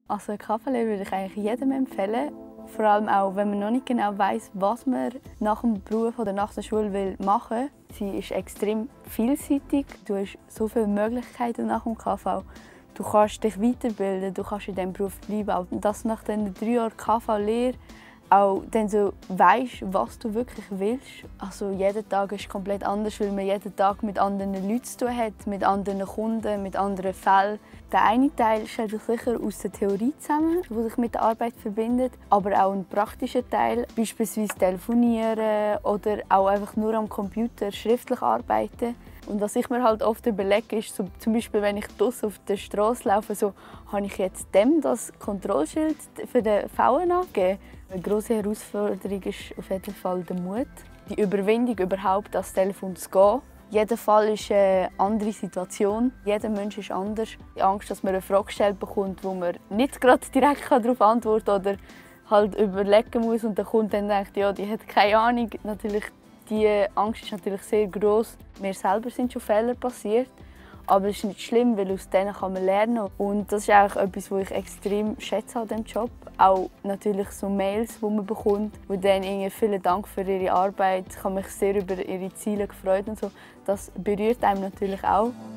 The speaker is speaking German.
Also eine Kaffeelehre würde ich eigentlich jedem empfehlen. Vor allem auch, wenn man noch nicht genau weiß, was man nach dem Beruf oder nach der Schule machen will. Sie ist extrem vielseitig. Du hast so viele Möglichkeiten nach dem KV. Du kannst dich weiterbilden, du kannst in diesem Beruf bleiben. Und dass nach den 3 Jahren KV-Lehre auch dann so weisst, was du wirklich willst. Also jeder Tag ist komplett anders, weil man jeden Tag mit anderen Leuten zu tun hat, mit anderen Kunden, mit anderen Fällen. Der eine Teil stellt sich sicher aus der Theorie zusammen, die sich mit der Arbeit verbindet, aber auch ein praktischer Teil, beispielsweise telefonieren oder auch einfach nur am Computer schriftlich arbeiten. Und was ich mir halt oft überlege, ist so, zum Beispiel, wenn ich draussen auf der Straße laufe, so, habe ich jetzt dem das Kontrollschild für den VN angegeben? Eine grosse Herausforderung ist auf jeden Fall der Mut, die Überwindung, überhaupt ans Telefon zu gehen. Jeder Fall ist eine andere Situation, jeder Mensch ist anders. Die Angst, dass man eine Frage gestellt bekommt, wo man nicht gerade direkt darauf antworten kann oder halt überlegen muss und der Kunde dann denkt, ja, die hat keine Ahnung. Natürlich, die Angst ist natürlich sehr gross. Mir selber sind schon Fehler passiert, aber es ist nicht schlimm, weil aus denen kann man lernen. Und das ist eigentlich etwas, was ich extrem schätze an diesem Job. Auch natürlich so Mails, die man bekommt, wo dann irgendwie «Vielen Dank für Ihre Arbeit, ich habe mich sehr über Ihre Ziele gefreut» und so. Das berührt einem natürlich auch.